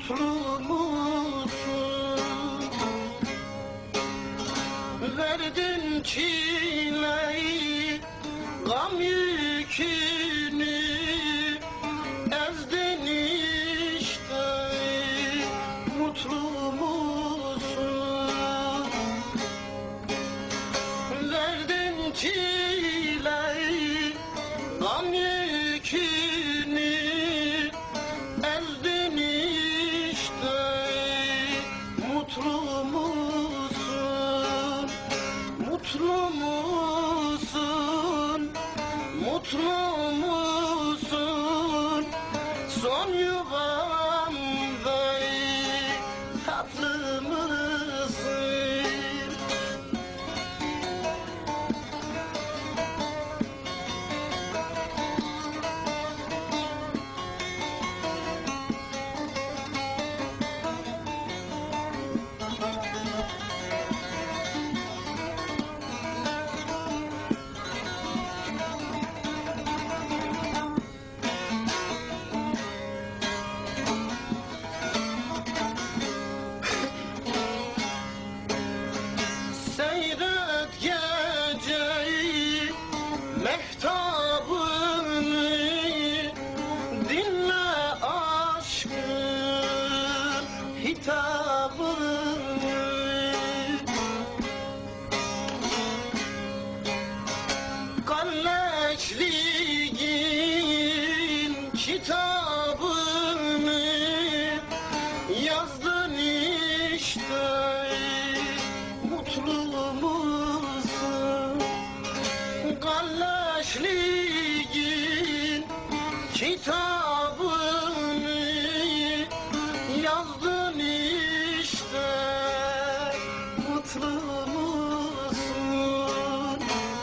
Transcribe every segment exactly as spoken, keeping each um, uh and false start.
mutlu musun? Verdin çileyi, gam yükünü, ezdin işte, mutlu musun? Verdin çileyi, gam yükünü, ezdin işte, mutlu musun? Mutlu musun? Mutlu musun? Son yuvamda tatlı mısın? Seyret geceyi, mehtabını, dinle aşkın hitabını. Kalleşliğin kitabını yazdın işte, mutlu musun? Kalleşliğin kitabını yazdın işte, mutlu musun?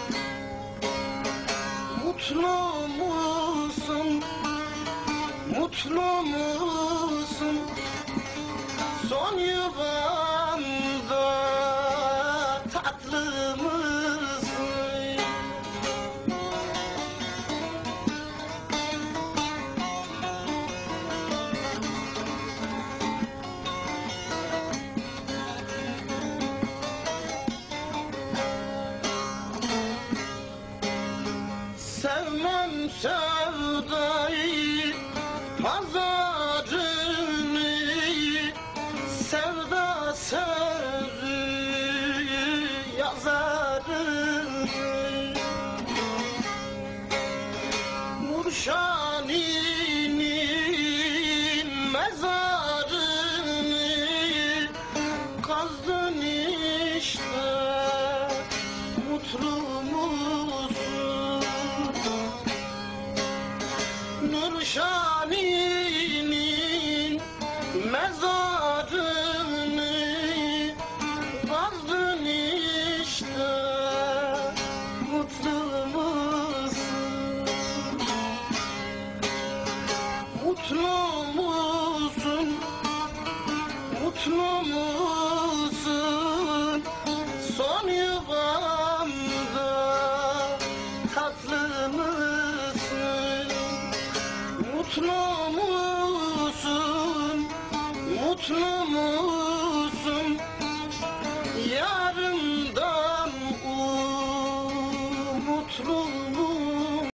Mutlu musun? Mutlu musun? Son yuvanda tatlı mısın? Sevmem sevdayı, pazarını, sevda sözü yazarını. Nurşani'nin mezarını kazdın işte, mutlu musun? Nurşani'nin mezarını kazdın işte, mutlu musun? Mutlu musun? Mutlu musun? Son yuvamda tatlı mısın? Mutlu musun? Mutlu musun?